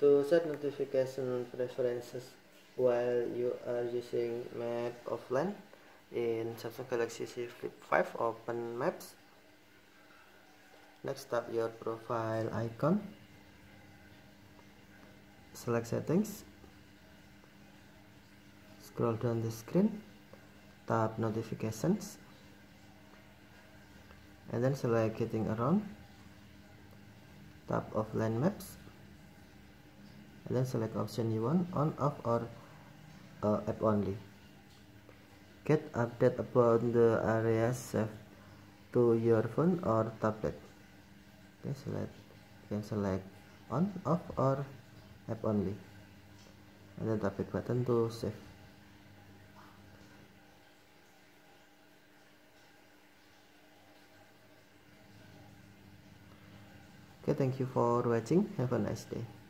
To set notification preferences while you are using Map offline in Samsung Galaxy Z Flip 5, open Maps. Next, tap your profile icon, select settings, scroll down the screen, tap notifications, and then select getting around, tap offline maps, and then select option you want, on, off, or app only. Get update about the areas saved to your phone or tablet. Okay, you can select on, off, or app only, and then tap the button to save. Okay, thank you for watching. Have a nice day.